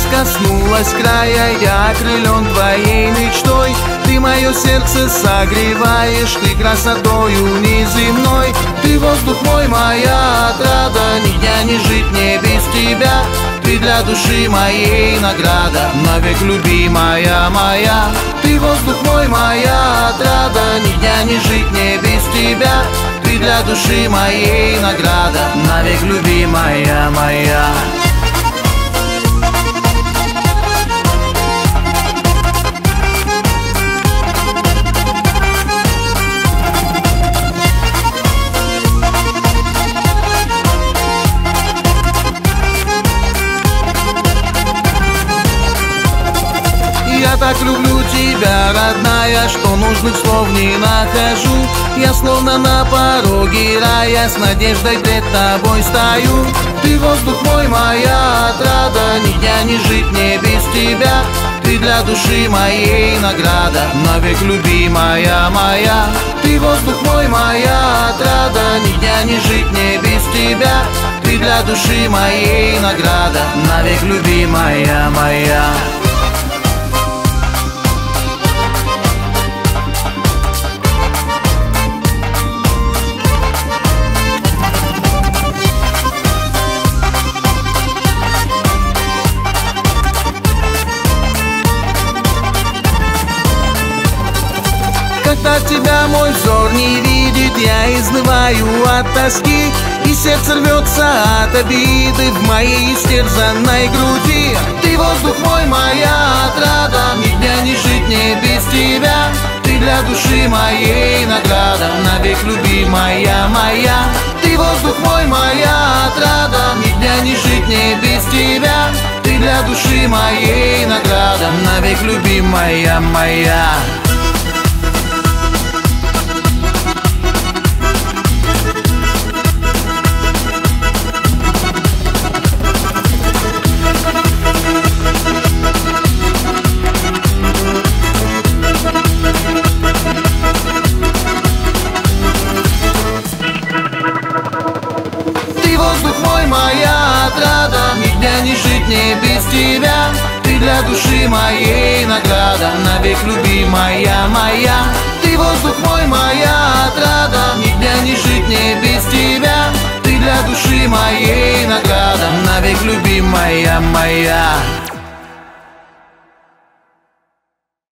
коснулась края, я окрылен твоей мечтой. Ты мое сердце согреваешь, ты красотою неземной. Ты воздух мой, моя отрада, ни дня не жить мне без тебя. Ты для души моей награда, навек любимая моя. Ты воздух мой, моя отрада, ни дня не жить мне без тебя. Ты для души моей награда, навек любимая моя. Я так люблю тебя, родная, что нужных слов не нахожу. Я словно на пороге рая, с надеждой пред тобой стою. Ты воздух мой, моя отрада, ни дня не жить мне без тебя. Ты для души моей награда, навек любимая моя. Ты воздух мой, моя отрада, ни дня не жить мне без тебя. Ты для души моей награда, навек любимая моя. Когда тебя мой взор не видит, я изнываю от тоски, и сердце рвется от обиды в моей истерзанной груди. Ты воздух мой, моя отрада, ни дня не жить мне без тебя. Ты для души моей награда, навек любимая моя. Ты воздух мой, моя отрада, ни дня не жить мне без тебя. Ты для души моей награда, навек любимая моя. Моя отрада, ни дня не жить мне без тебя. Ты для души моей награда, навек любимая моя. Ты воздух мой, моя отрада, ни дня не жить мне без тебя. Ты для души моей награда, навек любимая моя.